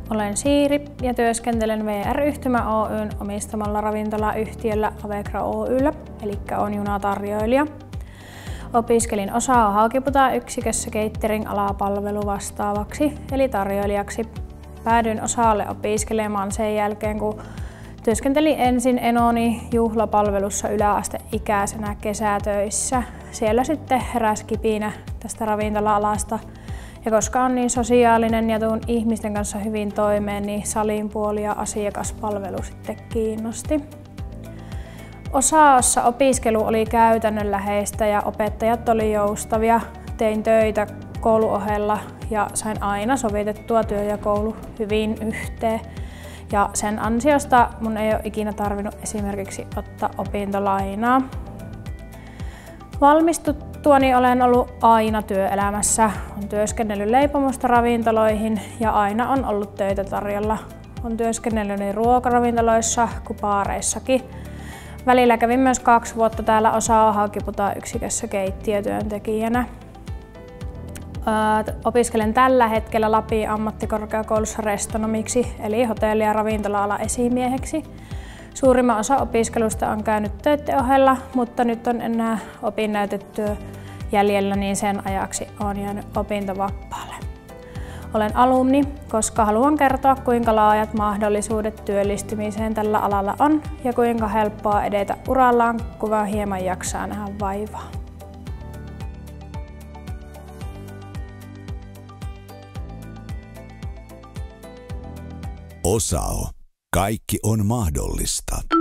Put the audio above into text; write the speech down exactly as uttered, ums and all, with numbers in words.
Olen Siiri ja työskentelen V R-yhtymä Oyn omistamalla ravintolayhtiöllä Avegra Oy:llä, eli on junatarjoilija. Opiskelin osaa Haukiputa-yksikössä catering-alapalvelu vastaavaksi, eli tarjoilijaksi. Päädyin osalle opiskelemaan sen jälkeen, kun työskentelin ensin enoni juhlapalvelussa yläasteikäisenä kesätöissä. Siellä sitten heräsi kipinä tästä ravintola-alasta. Ja koska on niin sosiaalinen ja tuun ihmisten kanssa hyvin toimeen, niin salin puoli ja asiakaspalvelu sitten kiinnosti. Osaossa opiskelu oli käytännönläheistä ja opettajat oli joustavia. Tein töitä kouluohella ja sain aina sovitettua työ ja koulu hyvin yhteen. Ja sen ansiosta mun ei ole ikinä tarvinnut esimerkiksi ottaa opintolainaa. Valmistuttuani olen ollut aina työelämässä. Olen työskennellyt leipomosta ravintoloihin ja aina on ollut töitä tarjolla. Olen työskennellyt niin ruokaravintoloissa kuin baareissakin. Välillä kävin myös kaksi vuotta täällä osaa Haukiputa-yksikössä keittiötyöntekijänä. Opiskelen tällä hetkellä Lapin ammattikorkeakoulussa restonomiksi eli hotelli- ja ravintola-alan esimieheksi. Suurimman osa opiskelusta on käynyt töiden ohella, mutta nyt on enää opinnäytetyö jäljellä, niin sen ajaksi olen jäänyt opintovapaalle. Olen alumni, koska haluan kertoa, kuinka laajat mahdollisuudet työllistymiseen tällä alalla on ja kuinka helppoa edetä urallaan, kun vaan hieman jaksaa nähdä vaivaa. Osao. Kaikki on mahdollista.